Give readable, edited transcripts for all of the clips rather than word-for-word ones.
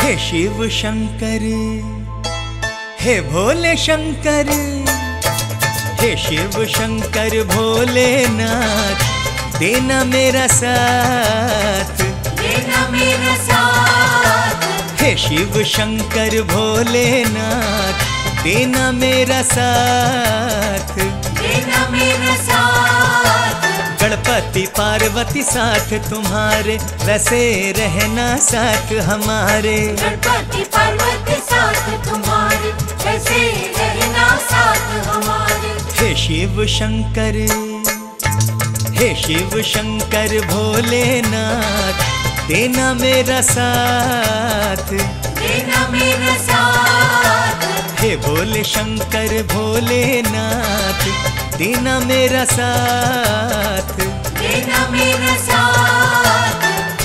हे शिव शंकर, हे भोले शंकर, हे शिव शंकर भोलेनाथ, देना मेरा साथ, देना मेरा साथ। हे शिव शंकर भोलेनाथ, देना मेरा साथ, देना मेरा साथ। गणपति पार्वती साथ तुम्हारे, वैसे रहना साथ हमारे। गणपति पार्वती साथ तुम्हारे, वैसे रहना साथ हमारे। हे शिव शंकर, हे शिव शंकर भोलेनाथ, देना मेरा साथ, देना मेरा साथ। हे भोले शंकर भोलेनाथ, देना मेरा साथ, देना मेरा साथ।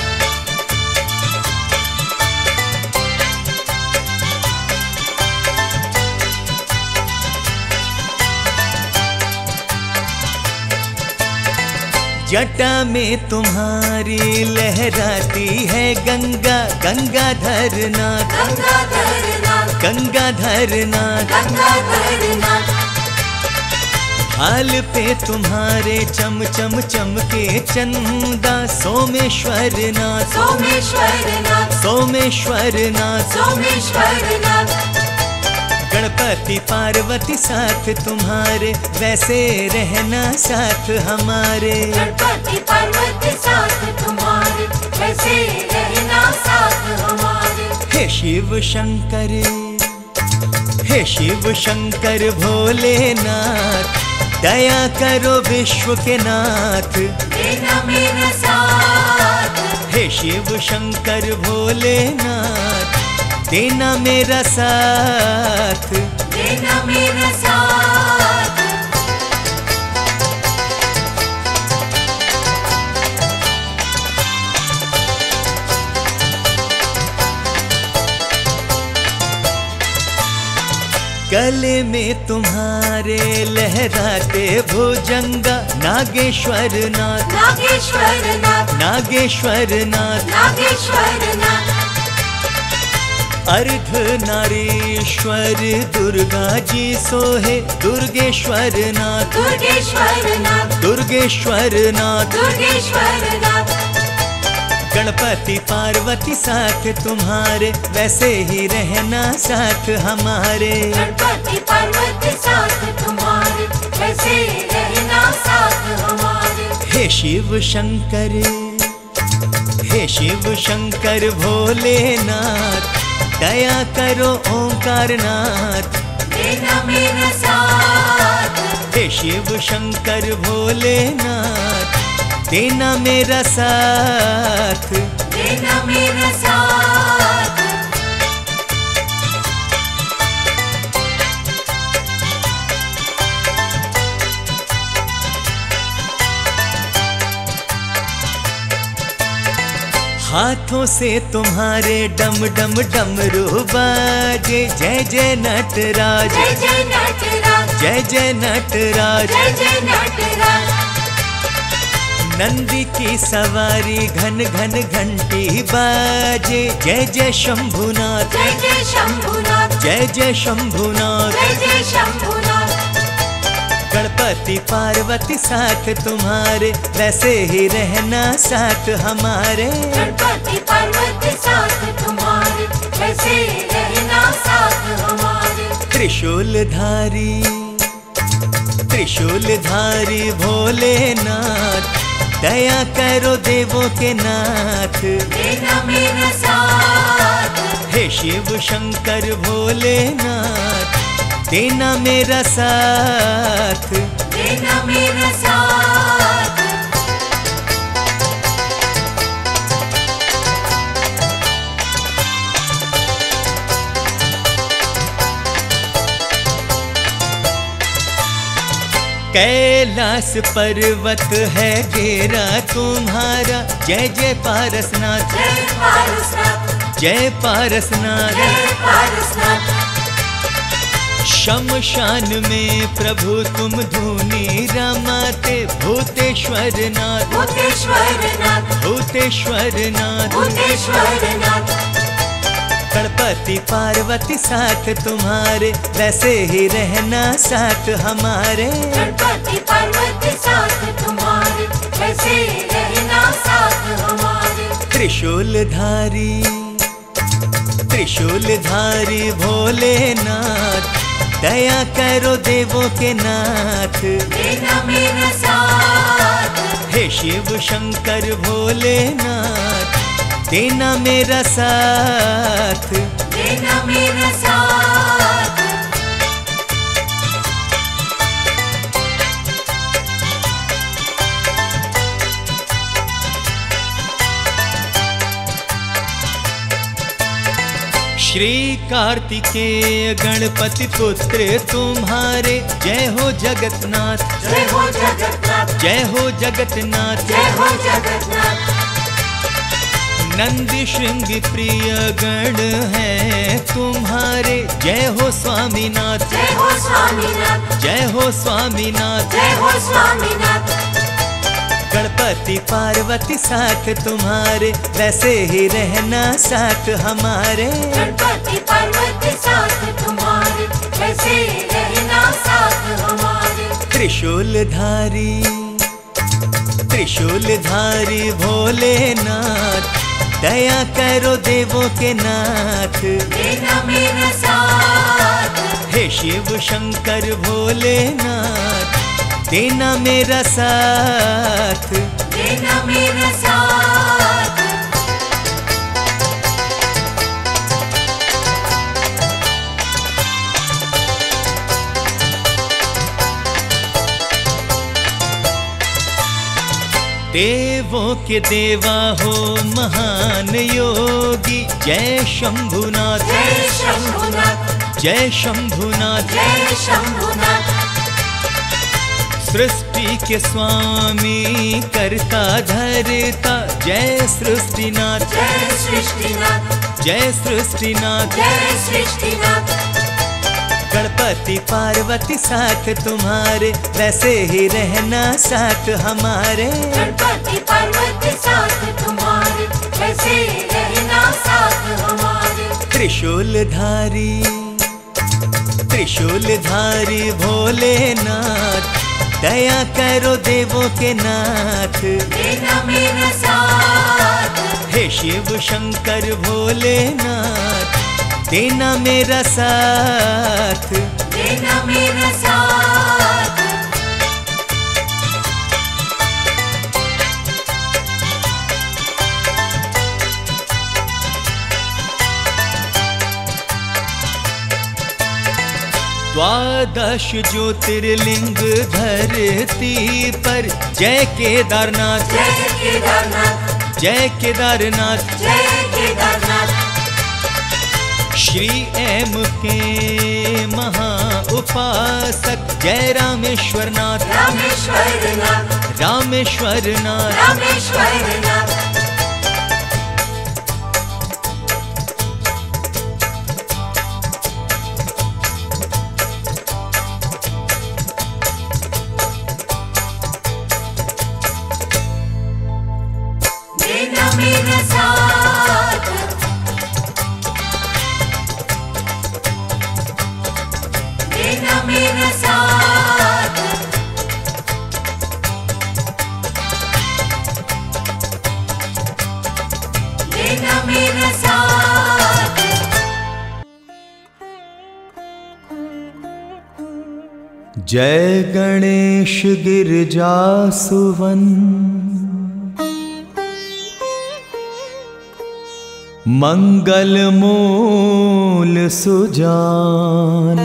जटा में तुम्हारी लहराती है गंगा, गंगाधर नाथ, गंगाधर नाथ, गंगाधर नाथ। गंगाधर नाथ। हाल पे तुम्हारे चम चम चमके चंदा, सोमेश्वर नाथ, सोमेश्वर नाथ, सोमेश्वर नाथ। सोमेश्वर नाथ। गणपति पार्वती साथ तुम्हारे, वैसे रहना साथ हमारे। गणपति पार्वती साथ तुम्हारे, वैसे रहना साथ हमारे। हे शिव शंकर, हे शिव शंकर भोलेनाथ, दया करो विश्व के नाथ, देना मेरा साथ। हे शिव शंकर भोलेनाथ, देना मेरा साथ, देना मेरा साथ। गले में तुम्हारे लहराते भुजंगा, नागेश्वर नाथ, नागेश्वर नाथ, नागेश्वर नाथ। नागेश्वर नाथ। अर्ध नारीश्वर दुर्गा जी सोहे, दुर्गेश्वर नाथ, दुर्गेश्वर नाथ, दुर्गेश्वर नाथ। दुर्गेश्वर नाथ। गणपति पार्वती साथ तुम्हारे, वैसे ही रहना साथ हमारे। गणपति पार्वती साथ तुम्हारे, वैसे रहना साथ हमारे। हे शिव शंकर, हे शिव शंकर भोलेनाथ, दया करो ओंकार नाथ, देना मेरा साथ। हे शिव शंकर भोलेनाथ, देना मेरा साथ, देना मेरा साथ। हाथों से तुम्हारे डम डम डमरू बाजे, जय जय नटराज, जय जय नटराज, जय जय नटराज। जय जय नटराज। नंदी की सवारी घन घन घंटी बाजे, जय जय शंभुनाथ, जय जय शंभुनाथ, जय जय शंभुनाथ। जय जय शंभुनाथ। गणपति पार्वती साथ तुम्हारे, वैसे ही रहना साथ हमारे। गणपति पार्वती साथ तुम्हारे, वैसे रहना साथ हमारे। त्रिशूलधारी, त्रिशूलधारी भोलेनाथ, दया करो देवों के नाथ, देना मेरा साथ। हे शिव शंकर भोलेनाथ, देना मेरा साथ, देना मेरा साथ। कैलाश पर्वत है घेरा तुम्हारा, जय जय पारसनाथ, जय पारसनाथ, जय पारसनाथ। जय पारसनाथ। शमशान में प्रभु तुम धूनी रमाते, भूतेश्वर नाथ, भूतेश्वर नाथ, भूतेश्वर नाथ। भूतेश्वर नाथ। गणपति पार्वती साथ तुम्हारे, वैसे ही रहना साथ हमारे। गणपति पार्वती साथ तुम्हारे, वैसे रहना साथ हमारे। त्रिशूलधारी त्रिशूलधारी भोलेनाथ, दया करो देवों के नाथ, देना मेरा साथ। हे शिव शंकर भोलेनाथ, देना मेरा साथ, देना मेरा साथ। श्री कार्तिकेय गणपति पुत्र तुम्हारे, जय हो जगन्नाथ, जय हो जगन्नाथ, जय हो जगन्नाथ, जय हो जगन्नाथ। नंद श्रृंग प्रिय गण है तुम्हारे, जय हो स्वामीनाथ, जय हो स्वामीनाथ, जय हो स्वामीनाथ। जय हो स्वामीनाथ। गणपति पार्वती साथ तुम्हारे, वैसे ही रहना साथ हमारे। गणपति पार्वती साथ तुम्हारे, वैसे रहना साथ हमारे। त्रिशूलधारी त्रिशूलधारी भोलेनाथ, दया करो देवों के नाथ, देना मेरा साथ। हे शिव शंकर भोलेनाथ, देना मेरा साथ, देना मेरा साथ। देवों के देवा हो महान योगी, जय शंभुनाथ, जय शंभुनाथ, जय शंभुनाथ। जय शंभुनाथ। सृष्टि के स्वामी करता धरता, जय सृष्टिनाथ, जय सृष्टिनाथ, जय सृष्टिनाथ। जय सृष्टिनाथ। गणपति पार्वती साथ तुम्हारे, वैसे ही रहना साथ हमारे। गणपति पार्वती साथ तुम्हारे, वैसे रहना साथ हमारे। त्रिशूलधारी त्रिशूलधारी भोलेनाथ, दया करो देवों के नाथ, देना मेरा साथ। हे शिव शंकर भोलेनाथ, देना मेरा साथ, देना मेरा साथ। द्वादश ज्योतिर्लिंग धरती पर, जय केदारनाथ, जय केदारनाथ, जय केदारनाथ। जय केदारनाथ। श्री एम के महा उपासक, जय रामेश्वरनाथ, रामेश्वरनाथ, रामेश्वरनाथ। रामेश्वरनाथ। देना मेरा साथ। देना मेरा साथ। देना मेरा साथ। जय गणेश गिरजासुवन, मंगल मूल सुजान,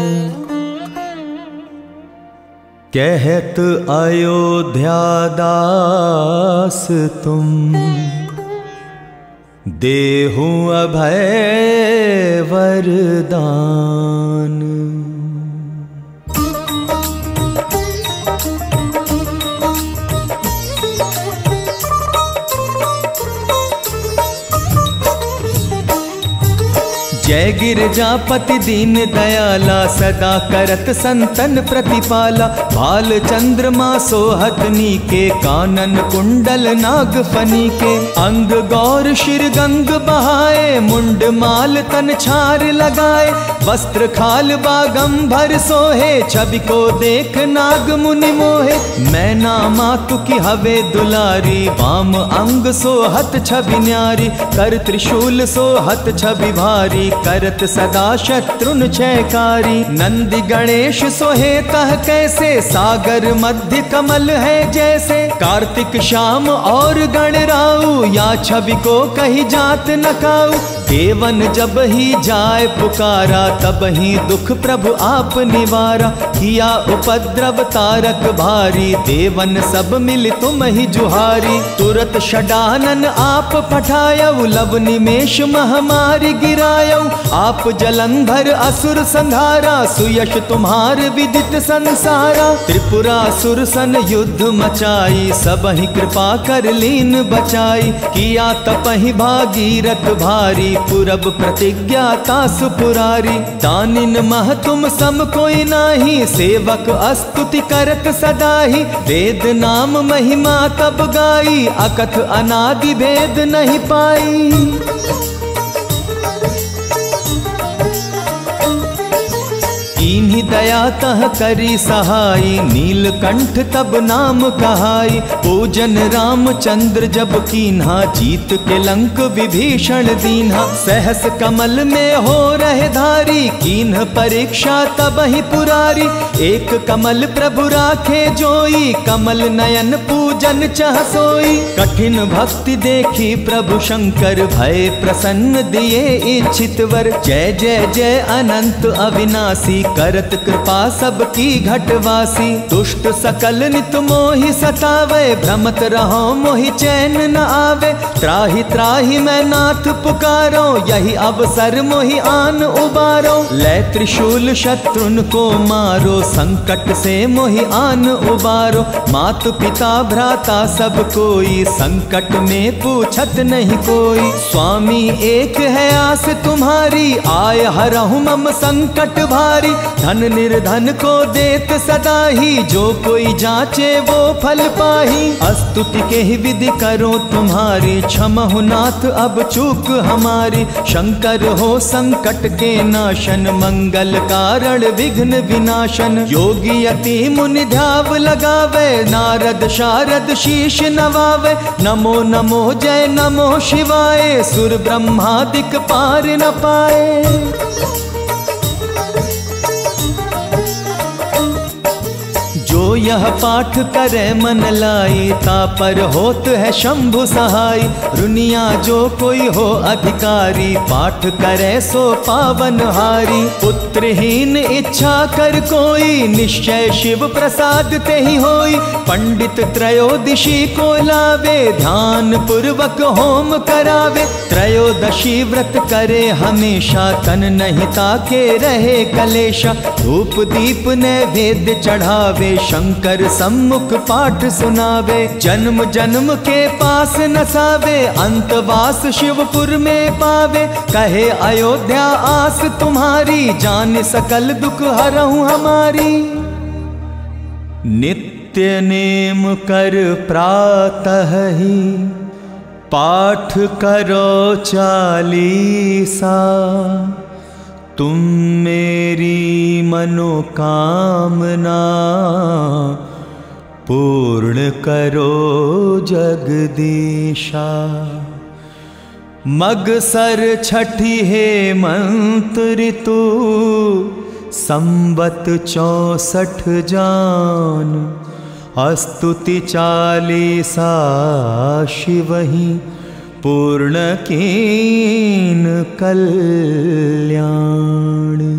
कहत अयोध्या दास तुम, देहु अभय वरदान। जय गिरजापति दीन दयाला, सदा करत संतन प्रतिपाला। भाल चंद्रमा सोहतनी के, कानन कुंडल नाग फनी के। अंग गौर शिर गंग बहाए, मुंड माल तन छार लगाए। वस्त्र खाल बागंबर सोहे, छवि को देख नाग मुनि मोहे। मैना मातु की हवे दुलारी, वाम अंग सोहत छवि न्यारी। कर त्रिशूल सोहत छवि भारी, करत सदा शत्रुन छयकारी। नंदी गणेश सोहे तह कैसे, सागर मध्य कमल है जैसे। कार्तिक श्याम और गणराऊ, या छवि को कही जात न काऊ। देवन जब ही जाय पुकारा, तब ही दुख प्रभु आप निवारा। किया उपद्रव तारक भारी, देवन सब मिल तुम ही जुहारी। तुरत षडानन आप पठायऊ, लव निमेष महामारी गिरायऊ। आप जलंधर असुर संहारा, सुयश तुम्हार विदित संसारा। त्रिपुरासुर सन युद्ध मचाई, सब ही कृपा कर लीन बचाई। किया तपहि भागीरथ भारी, पूरब प्रतिज्ञा तासु पुरारी। दानिन मह तुम सम कोई नाही, सेवक अस्तुति करत सदाही। वेद नाम महिमा तब गाई, अकथ अनादि भेद नहीं पाई। इन्हीं दया तह करी सहाई, नीलकंठ तब नाम कहाई। पूजन रामचंद्र जब कीन्हा, जीत के लंक विभीषण दीन्हा। सहस कमल में हो रहे धारी, कीन्ह परीक्षा तब ही पुरारी। एक कमल प्रभु राखे जोई, कमल नयन पूजन चह सोई। कठिन भक्ति देखी प्रभु शंकर, भय प्रसन्न दिए इच्छित वर। जय जय जय अनंत अविनाशी, करत कृपा सबकी घटवासी। दुष्ट सकल नित मोहि सतावे, भ्रमत रहो मोहि चैन न आवे। त्राहि त्राहि मैं नाथ पुकारो, यही अवसर मोहि आन उबारो। लै त्रिशूल शत्रुन को मारो, संकट से मोहि आन उबारो। मातु पिता भ्राता सब कोई, संकट में पूछत नहीं कोई। स्वामी एक है आस तुम्हारी, आय हरहु मम संकट भारी। धन निर्धन को देत सदा ही, जो कोई जाचे वो फल पाही। स्तुति के ही विधि करो तुम्हारी, क्षमहु नाथ अब चूक हमारी। शंकर हो संकट के नाशन, मंगल कारण विघ्न विनाशन। योगी यति मुनि ध्याव लगावे, नारद शारद शीश नवावे। नमो नमो जय नमो शिवाय, सुर ब्रह्मादिक पार न पाए। जो यह पाठ करे मन लाई, ता पर होत है शंभु सहाय। रुनिया जो कोई हो अधिकारी, पाठ करे सो पावन हारी। पुत्रहीन इच्छा कर कोई, निश्चय शिव प्रसाद ते ही होई। पंडित त्रयोदशी को लावे, ध्यान पूर्वक होम करावे। त्रयोदशी व्रत करे हमेशा, तन नहीं ताके रहे कलेशा। धूप दीप नैवेद्य चढ़ावे, शंकर सम्मुख पाठ सुनावे। जन्म जन्म के पास नसावे, अंतवास शिवपुर में पावे। कहे अयोध्या आस तुम्हारी, जान सकल दुख हरहु हमारी। नित्य नेम कर प्रातः ही, पाठ करो चालीसा। तुम मेरी मनोकामना, पूर्ण करो जगदीशा। मगसर छठी हेमंत ऋतु, संवत 64 जान। स्तुति चालीसा शिवहि, पूर्ण कीन कल्याण।